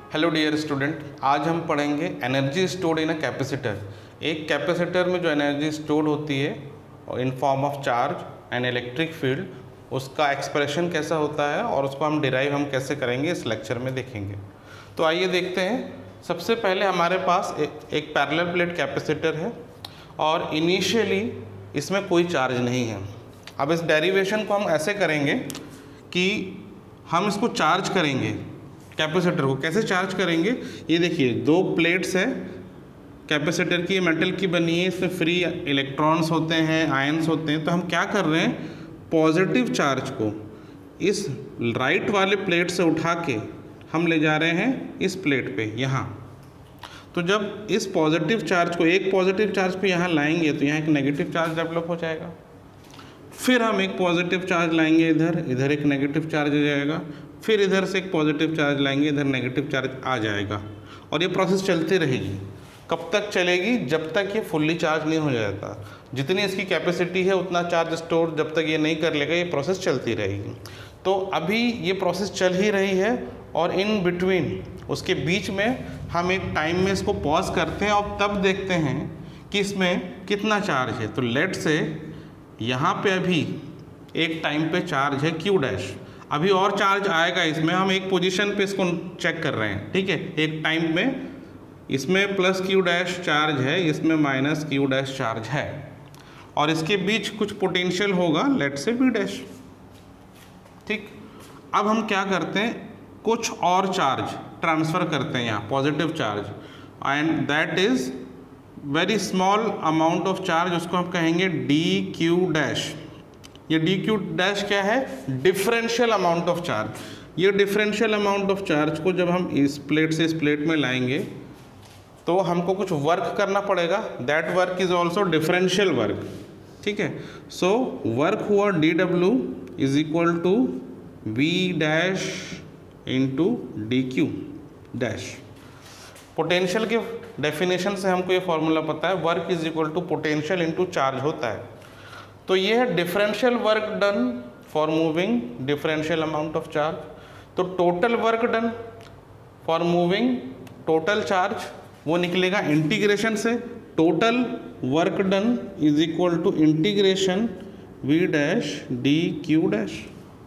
Hello dear student, आज हम पढ़ेंगे energy stored in a capacitor. एक कैपेसिटर में जो एनर्जी स्टोर्ड होती है in form of charge and electric field, उसका एक्सप्रेशन कैसा होता है और उसको हम डिराइव कैसे करेंगे इस लेक्चर में देखेंगे। तो आइए देखते हैं। सबसे पहले हमारे पास एक पैरेलल प्लेट कैपेसिटर है और इनिशियली इसमें कोई चार्ज नहीं है। अब इस डेरिवेशन को हम ऐसे करेंगे कि हम इसको चार्ज करेंगे। कैपेसिटर को कैसे चार्ज करेंगे, ये देखिए दो प्लेट्स है कैपेसिटर की, मेटल की बनी है, इसमें फ्री इलेक्ट्रॉन्स होते हैं, आयंस होते हैं। तो हम क्या कर रहे हैं, पॉजिटिव चार्ज को इस राइट वाले प्लेट से उठा के हम ले जा रहे हैं इस प्लेट पे यहाँ। तो जब इस पॉजिटिव चार्ज को, एक पॉजिटिव चार्ज को यहाँ लाएंगे तो यहाँ एक नेगेटिव चार्ज डेवलप हो जाएगा। फिर हम एक पॉजिटिव चार्ज लाएंगे इधर एक नेगेटिव चार्ज आ जाएगा। फिर इधर से एक पॉजिटिव चार्ज लाएंगे, इधर नेगेटिव चार्ज आ जाएगा। और ये प्रोसेस चलती रहेगी। कब तक चलेगी? जब तक ये फुल्ली चार्ज नहीं हो जाता। जितनी इसकी कैपेसिटी है उतना चार्ज स्टोर जब तक ये नहीं कर लेगा, ये प्रोसेस चलती रहेगी। तो अभी ये प्रोसेस चल ही रही है और इन बिटवीन, उसके बीच में हम एक टाइम में इसको पॉज करते हैं और तब देखते हैं कि इसमें कितना चार्ज है। तो लेट से यहाँ पे अभी एक टाइम पे चार्ज है Q डैश। अभी और चार्ज आएगा इसमें, हम एक पोजीशन पे इसको चेक कर रहे हैं, ठीक है। एक टाइम में इसमें प्लस Q डैश चार्ज है, इसमें माइनस Q डैश चार्ज है और इसके बीच कुछ पोटेंशियल होगा, लेट से V डैश, ठीक। अब हम क्या करते हैं, कुछ और चार्ज ट्रांसफ़र करते हैं यहाँ, positive charge, and that is very small amount of charge, उसको हम कहेंगे dQ डैश। ये dQ डैश क्या है? Differential amount of charge. ये डिफरेंशियल अमाउंट ऑफ चार्ज को जब हम इस प्लेट से इस प्लेट में लाएंगे तो हमको कुछ वर्क करना पड़ेगा। That work is also differential work, ठीक है। सो वर्क हुआ dW is equal to V dash into dQ dash. Potential के डेफिनेशन से हमको ये फॉर्मूला पता है, work is equal to potential into charge होता है। तो ये है differential work done for moving differential amount of charge. तो total work done for moving total charge वो निकलेगा इंटीग्रेशन से, total work done is equal to integration V dash dQ dash.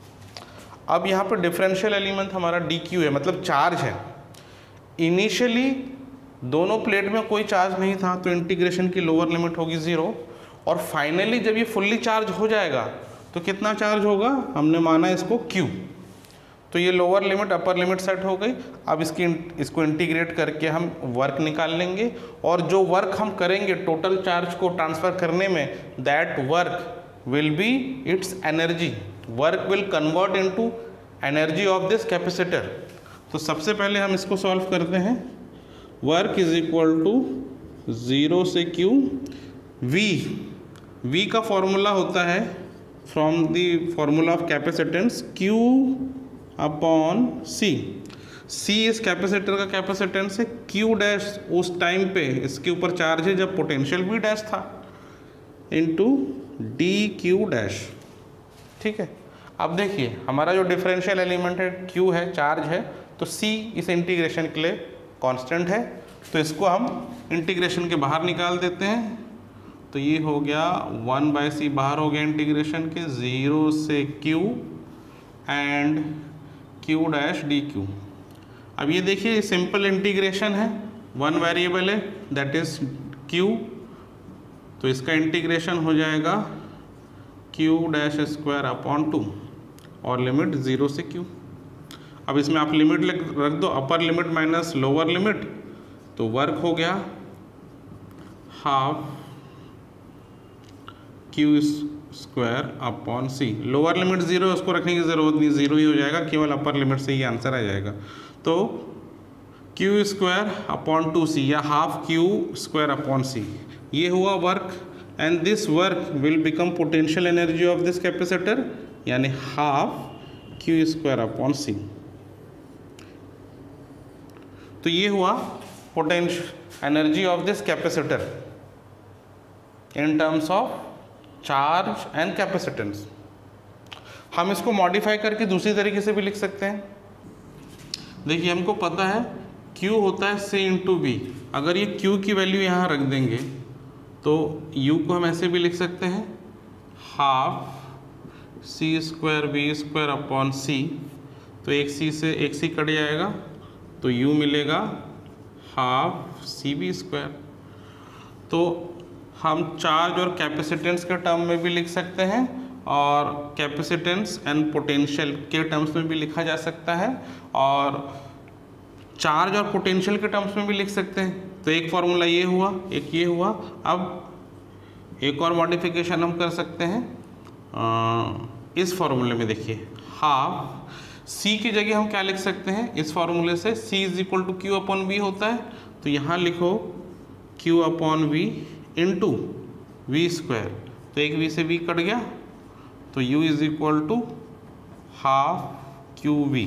अब यहाँ पर डिफरेंशियल एलिमेंट हमारा dQ है, मतलब चार्ज है। इनिशियली दोनों प्लेट में कोई चार्ज नहीं था तो इंटीग्रेशन की लोअर लिमिट होगी 0, और फाइनली जब ये फुल्ली चार्ज हो जाएगा तो कितना चार्ज होगा, हमने माना इसको Q। तो ये lower limit upper limit set हो गई। अब इसको इंटीग्रेट करके हम वर्क निकाल लेंगे, और जो वर्क हम करेंगे टोटल चार्ज को ट्रांसफ़र करने में, that work will be its energy. Work will convert into energy of this capacitor. तो सबसे पहले हम इसको सॉल्व करते हैं। वर्क इज इक्वल टू 0 से Q। V का फॉर्मूला होता है from the formula of capacitance Q upon C। C इस कैपेसिटर का कैपेसिटेंस है, Q डैश उस टाइम पे इसके ऊपर चार्ज है जब पोटेंशियल V डैश था, इंटू dQ डैश, ठीक है। अब देखिए हमारा जो डिफरेंशियल एलिमेंट है Q है, चार्ज है, तो C इस इंटीग्रेशन के लिए कांस्टेंट है। तो इसको हम इंटीग्रेशन के बाहर निकाल देते हैं। तो ये हो गया 1/c, बाहर हो गया इंटीग्रेशन के, 0 से Q and Q dash dQ। अब ये देखिए सिंपल इंटीग्रेशन है, वन वेरिएबल है दैट इज Q। तो इसका इंटीग्रेशन हो जाएगा Q डैश स्क्वायर अपॉन 2 और लिमिट 0 से Q। अब इसमें आप लिमिट रख दो, upper limit minus lower limit, तो वर्क हो गया half Q square upon C। Lower limit 0 है, उसको रखने की ज़रूरत नहीं, 0 ही हो जाएगा, केवल अपर लिमिट से ही आंसर आ जाएगा। तो Q स्क्वायर अपॉन 2C या half Q square upon C, ये हुआ work. And this work will become potential energy of this capacitor, यानी half Q square upon C। तो ये हुआ potential energy of this capacitor in terms of charge and capacitance. हम इसको modify करके दूसरी तरीके से भी लिख सकते हैं। देखिए हमको पता है Q होता है C इंटू वी। अगर ये Q की वैल्यू यहाँ रख देंगे तो U को हम ऐसे भी लिख सकते हैं, half C square V square upon C। तो एक C कट जाएगा तो U मिलेगा हाफ CV स्क्वायर। तो हम चार्ज और कैपेसिटेंस के टर्म में भी लिख सकते हैं और कैपेसिटेंस एंड पोटेंशियल के टर्म्स में भी लिखा जा सकता है और चार्ज और पोटेंशियल के टर्म्स में भी लिख सकते हैं। तो एक फॉर्मूला ये हुआ, एक ये हुआ। अब एक और मॉडिफिकेशन हम कर सकते हैं इस फॉर्मूले में। देखिए हाफ C की जगह हम क्या लिख सकते हैं इस फॉर्मूले से, C is equal to Q upon V होता है। तो यहाँ लिखो Q upon V into V square. तो एक V से V कट गया तो U is equal to half Q V.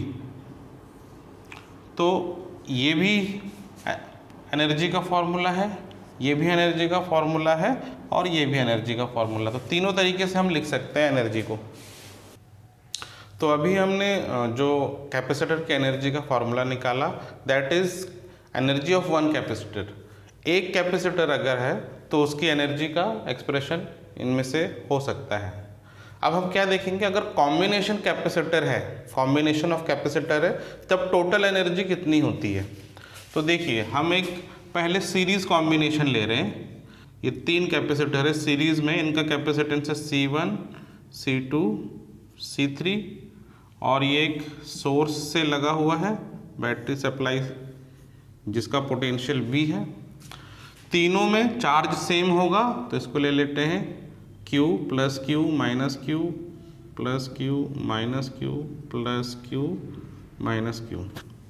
तो ये भी एनर्जी का फॉर्मूला है, ये भी एनर्जी का फॉर्मूला है और ये भी एनर्जी का फॉर्मूला। तो तीनों तरीके से हम लिख सकते हैं एनर्जी को। तो अभी हमने जो कैपेसिटर की एनर्जी का फॉर्मूला निकाला, that is energy of one capacitor. एक कैपेसिटर अगर है तो उसकी एनर्जी का एक्सप्रेशन इनमें से हो सकता है। अब हम क्या देखेंगे, अगर कॉम्बिनेशन कैपेसिटर है, कॉम्बिनेशन ऑफ कैपेसिटर है, तब टोटल एनर्जी कितनी होती है। तो देखिए हम एक पहले सीरीज कॉम्बिनेशन ले रहे हैं। ये तीन कैपेसिटर है सीरीज में, इनका कैपेसिटेंस है C1 C2 C3 और ये एक सोर्स से लगा हुआ है बैटरी सप्लाई जिसका पोटेंशियल V है। तीनों में चार्ज सेम होगा तो इसको ले लेते हैं Q plus Q minus Q plus Q minus Q plus Q minus Q।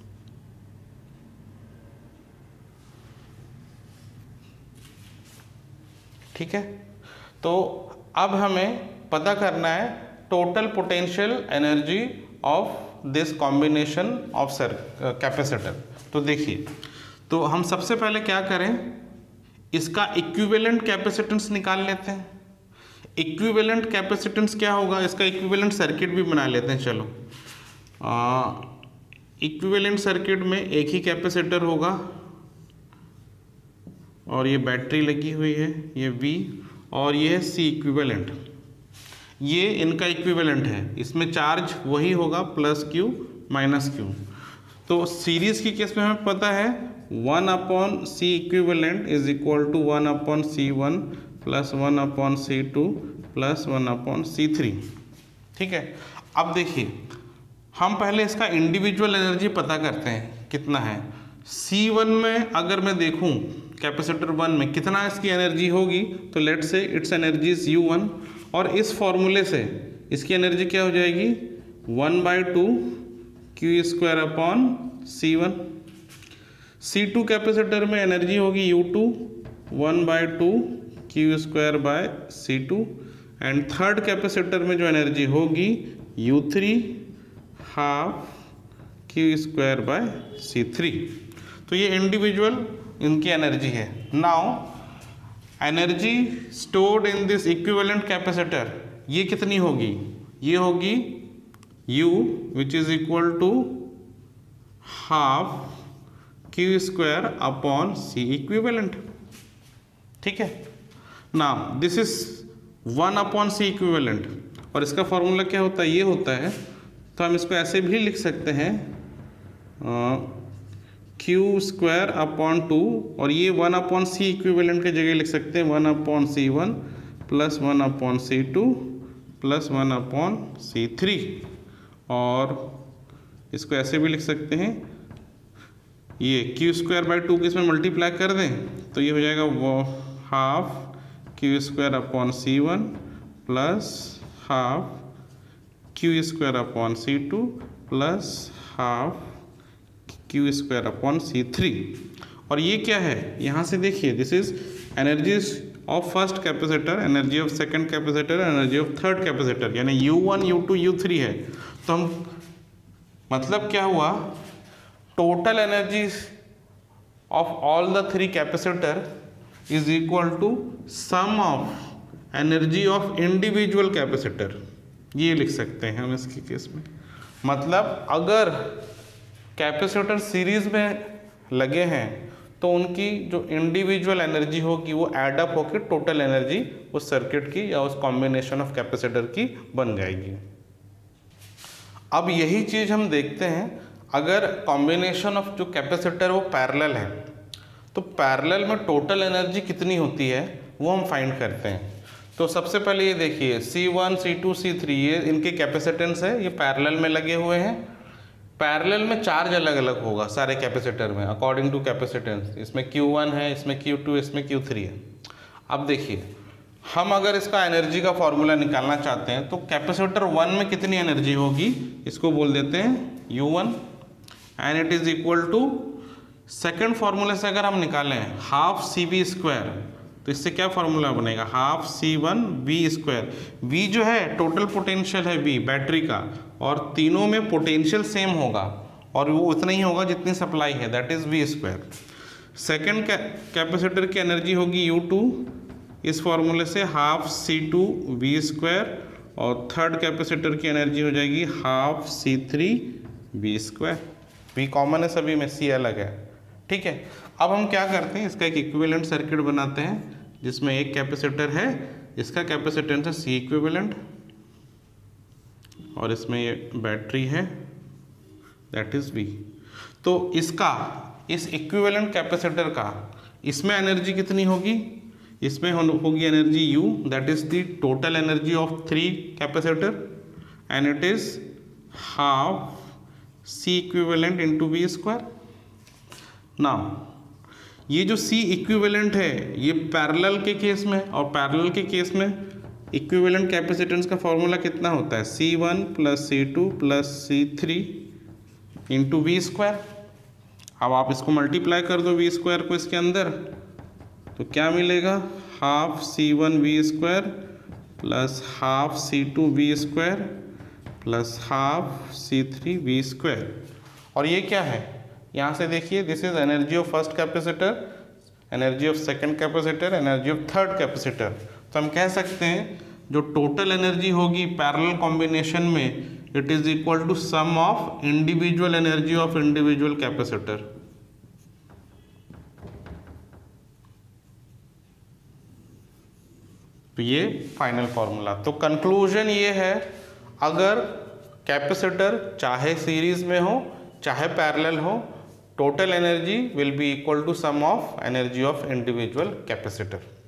ठीक है, तो अब हमें पता करना है total potential energy of this combination of capacitor. तो देखिए, तो हम सबसे पहले क्या करें, इसका इक्विवेलेंट कैपेसिटेंस निकाल लेते हैं। इक्विवेलेंट कैपेसिटेंस क्या होगा, इसका इक्विवेलेंट सर्किट भी बना लेते हैं। चलो इक्विवेलेंट सर्किट में एक ही कैपेसिटर होगा और ये बैटरी लगी हुई है, ये V और ये है C इक्विवेलेंट। ये इनका इक्विवेलेंट है, इसमें चार्ज वही होगा प्लस Q माइनस Q। तो सीरीज की केस में हमें पता है 1 upon C equivalent is equal to 1 upon C1 plus 1 upon C2 plus 1 upon C3। ठीक है, अब देखिए हम पहले इसका इंडिविजुअल एनर्जी पता करते हैं कितना है। C1 में अगर मैं देखूं कैपेसिटर 1 में कितना इसकी एनर्जी होगी, तो लेट से इट्स एनर्जी इज U1 और इस फॉर्मूले से इसकी एनर्जी क्या हो जाएगी 1/2 Q square upon C1। C2 capacitor में एनर्जी होगी U2 1/2 Q square by C2 and third capacitor में जो एनर्जी होगी U3 half Q square bye C3। तो ये इंडिविजुअल इनकी एनर्जी है। Now energy stored in this equivalent capacitor ये कितनी होगी, ये होगी U which is equal to half Q square upon C equivalent. ठीक है, now this is 1 upon C equivalent और इसका फॉर्मूला क्या होता है, ये होता है। तो हम इसको ऐसे भी लिख सकते हैं Q स्क्वायर अपॉन 2 और ये 1 अपॉन C इक्विवेलेंट के जगह लिख सकते हैं 1 upon C1 plus 1 upon C2 plus 1 upon C3 और इसको ऐसे भी लिख सकते हैं, ये Q स्क्वायर बाई 2 के इसमें मल्टीप्लाई कर दें तो ये हो जाएगा वो half Q square upon C1 plus half Q square upon C2 plus half Q square upon C3। और ये क्या है, यहाँ से देखिए this is energy of first capacitor, energy of second capacitor, energy of third capacitor, यानी U1 U2 U3 है। तो हम मतलब क्या हुआ, total energy of all the three capacitor is equal to sum of energy of individual capacitor. ये लिख सकते हैं हम इसके केस में। मतलब अगर कैपेसिटर सीरीज में लगे हैं तो उनकी जो इंडिविजुअल एनर्जी होगी वो ऐड अप होकर टोटल एनर्जी उस सर्किट की या उस कॉम्बिनेशन ऑफ कैपेसिटर की बन जाएगी। अब यही चीज़ हम देखते हैं अगर कॉम्बिनेशन ऑफ जो कैपेसिटर वो पैरेलल है तो पैरेलल में टोटल एनर्जी कितनी होती है वो हम फाइंड करते हैं। तो सबसे पहले ये देखिए C1, C2, C3 ये इनके कैपेसिटेंस है, ये पैरेलल में लगे हुए हैं। पैरेलल में चार्ज अलग अलग होगा सारे कैपेसिटर में अकॉर्डिंग टू कैपेसिटेंस। इसमें Q1 है, इसमें Q2, इसमें Q3 है। अब देखिए हम अगर इसका एनर्जी का फॉर्मूला निकालना चाहते हैं तो कैपेसिटर 1 में कितनी एनर्जी होगी इसको बोल देते हैं U1 and it is equal to second फॉर्मूले से अगर हम निकालें हाफ CV स्क्वायर तो इससे क्या फॉर्मूला बनेगा half C1 V square. V जो है टोटल पोटेंशियल है V बैटरी का और तीनों में पोटेंशियल सेम होगा और वो उतना ही होगा जितनी सप्लाई है that is V square. Second capacitor की एनर्जी होगी U2 इस फॉर्मूले से हाफ C2 V स्क्वायर और थर्ड कैपेसिटर की एनर्जी हो जाएगी half C3 V square. V common है सभी में, C अलग है। ठीक है, अब हम क्या करते हैं इसका एक इक्विवेलेंट सर्किट बनाते हैं जिसमें एक कैपेसिटर है, इसका कैपेसिटेंस है C इक्विवेलेंट और इसमें ये बैटरी है दैट इज V। तो इसका इस इक्विवेलेंट कैपेसिटर का इसमें एनर्जी कितनी होगी, इसमें होगी energy U that is the total energy of 3 capacitor and it is half C equivalent into V square. Now ये जो C इक्विवेलेंट है ये पैरेलल के केस में, और पैरेलल के केस में इक्विवेलेंट कैपेसिटेंस का फॉर्मूला कितना होता है C1 plus C2 plus C3 into V square. अब आप इसको मल्टीप्लाई कर दो V स्क्वायर को इसके अंदर तो क्या मिलेगा half C1 V square plus half C2 V square plus half C3 V square. और ये क्या है यहाँ से देखिए this is energy of first capacitor, energy of second capacitor, energy of third capacitor. तो हम कह सकते हैं जो टोटल एनर्जी होगी पैरेलल कॉम्बिनेशन में it is equal to sum of individual energy of individual capacitor. तो ये फाइनल फॉर्मूला। तो कंक्लूजन ये है अगर कैपेसिटर चाहे सीरीज में हो चाहे पैरेलल हो total energy will be equal to sum of energy of individual capacitor.